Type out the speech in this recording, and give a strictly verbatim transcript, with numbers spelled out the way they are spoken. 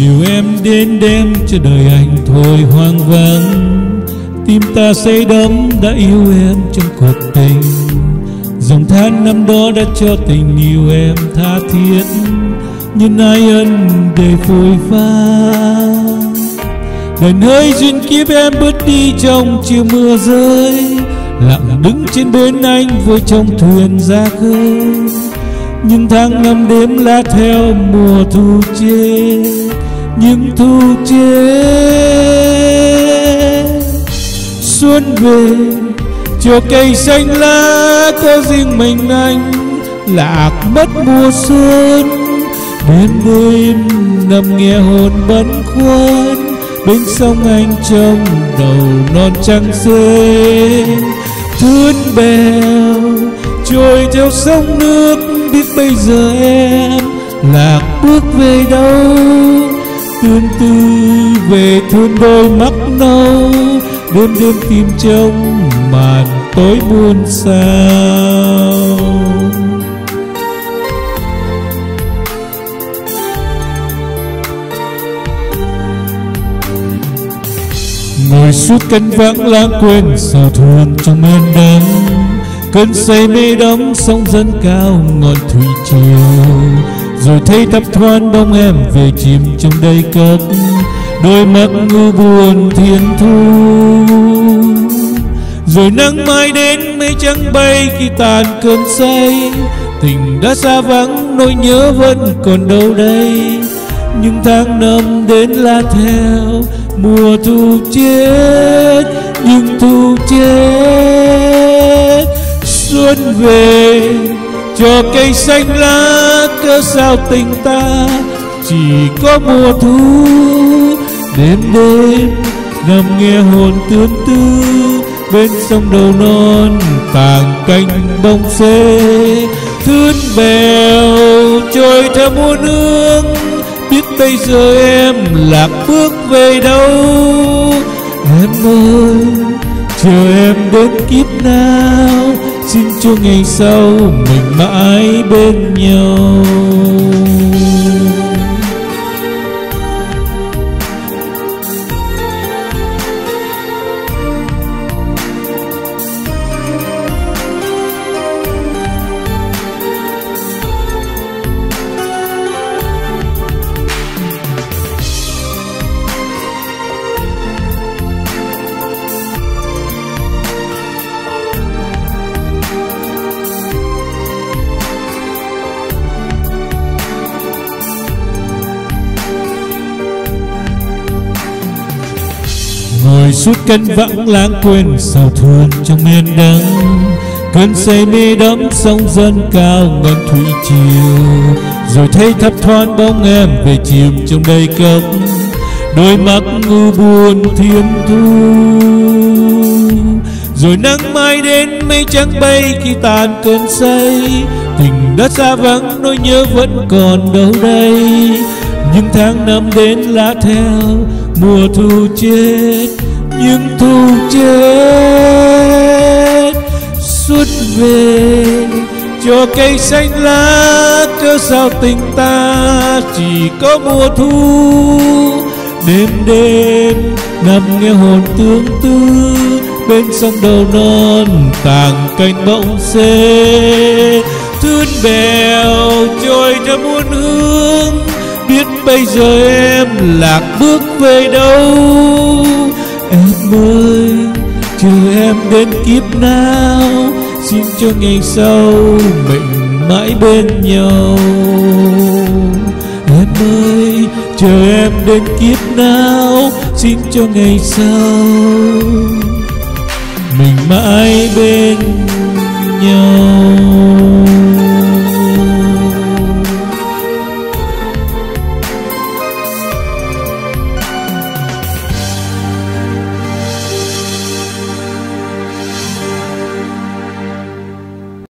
chiều em đến đêm cho đời anh thôi hoang vắng. Tim ta say đắm đã yêu em trong cuộc tình. Dòng tháng năm đó đã cho tình yêu em tha thiết, nhưng ai ân để phôi pha. Đành hơi duyên kiếp em bước đi trong chiều mưa rơi, lặng đứng trên bến anh với trong thuyền ra khơi. Nhưng tháng năm đêm lá theo mùa thu chết, những thu chết. Xuân về cho cây xanh lá, có riêng mình anh lạc mất mùa xuân. Đêm đêm nằm nghe hồn bấn khuâng, bên sông anh trong đầu non trắng xê. Thướt bèo trôi theo sông nước, biết bây giờ em lạc bước về đâu. Tương tư về thôn đôi mắt nâu, đêm đêm tìm trong màn tối muôn sao. Ngồi suốt canh vắng lãng quên sầu thương trong men đắng. Cơn say mê đắm sóng dâng cao ngọn thủy triều, rồi thấy thấp thoáng bóng em về chìm trong đầy cất đôi mắt ngu buồn thiên thu. Rồi nắng mai đến mây trắng bay khi tàn cơn say, tình đã xa vắng nỗi nhớ vẫn còn đâu đây. Nhưng tháng năm đến lá theo mùa thu chết, nhưng thu chết. Xuân về cho cây xanh lá, cớ sao tình ta chỉ có mùa thu. Đêm đêm nằm nghe hồn tương tư, bên sông đầu non tàng cánh bông xê. Thướt bèo trôi theo muôn hương, biết bây giờ em lạc bước về đâu. Em ơi chờ em đến kiếp nào, xin cho ngày sau mình mãi bên nhau. Ngồi suốt canh vắng lãng quên sầu thương trong men đắng. Cơn say mê đắm sóng dâng cao ngọn thủy triều, rồi thấy thấp thoáng bóng em về chìm trong đầy cốc đôi mắt ngu buồn thiên thu. Rồi nắng mai đến mây trắng bay khi tàn cơn say, tình đã xa vắng nỗi nhớ vẫn còn đâu đây. Nhưng tháng năm đến lá theo mùa thu chết, nhưng thu chết. Xuân về cho cây xanh lá, cớ sao tình ta chỉ có mùa thu. Đêm đêm nằm nghe hồn tương tư, bên sông đầu non tàng cánh bỗng xê. Thướt bèo trôi theo muôn hương, biết bây giờ em lạc bước về đâu. Em ơi chờ em đến kiếp nào, xin cho ngày sau mình mãi bên nhau. Em ơi chờ em đến kiếp nào, xin cho ngày sau mình mãi bên nhau.